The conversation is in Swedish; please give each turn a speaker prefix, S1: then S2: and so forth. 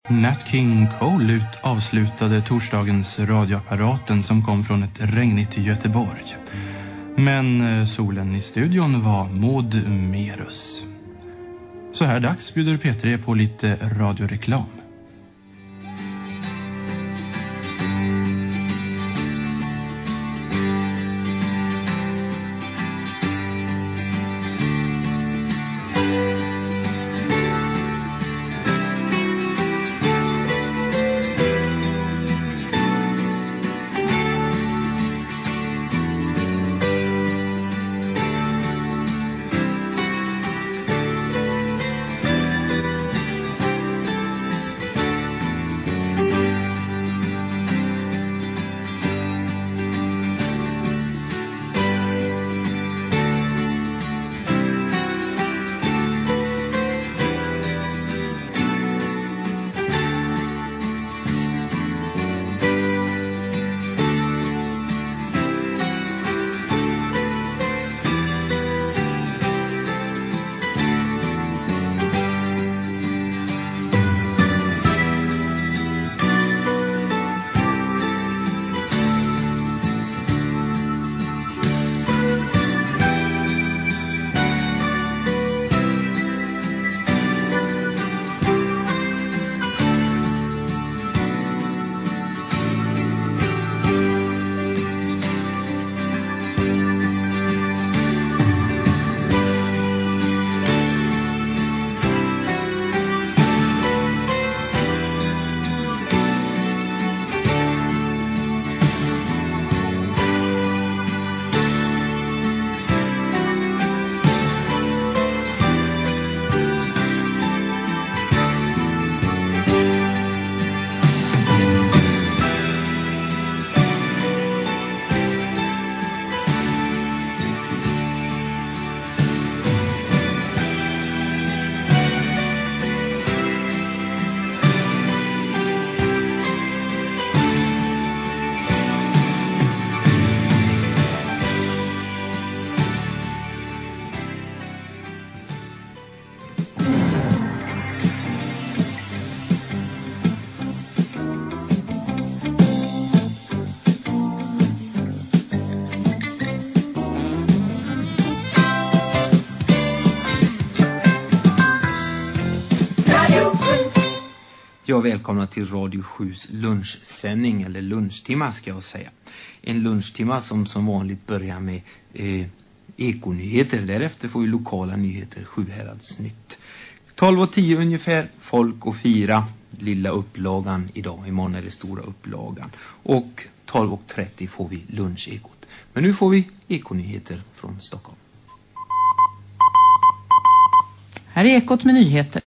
S1: Nat King Cole avslutade torsdagens radioapparaten som kom från ett regnigt Göteborg. Men solen i studion var Maud Merus. Så här dags bjuder P3 på lite radioreklam.
S2: Ja, välkomna till Radio 7s lunchsändning, eller lunchtimma ska jag säga. En lunchtimma som vanligt börjar med ekonyheter. Därefter får vi lokala nyheter, Sjuhäradsnytt. 12:10 ungefär, folk och fira, lilla upplagan idag. Imorgon är det stora upplagan. Och 12:30 får vi lunchekot. Men nu får vi ekonyheter från Stockholm.
S3: Här är ekot med nyheter.